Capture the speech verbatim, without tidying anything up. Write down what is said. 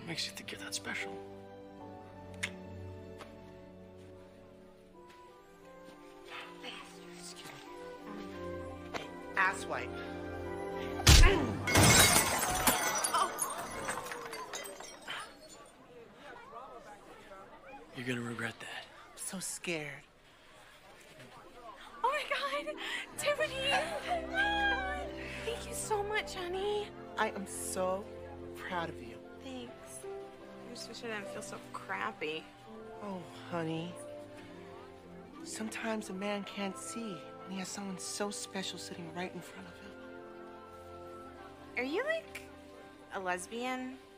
makes you think you're that special? Excuse me. Hey, asswipe. You're gonna regret that. I'm so scared. Oh my God, Tiffany! Oh my God. Thank you so much, honey. I am so proud of you. Thanks. I just wish I didn't feel so crappy. Oh, honey. Sometimes a man can't see when he has someone so special sitting right in front of him. Are you like a lesbian?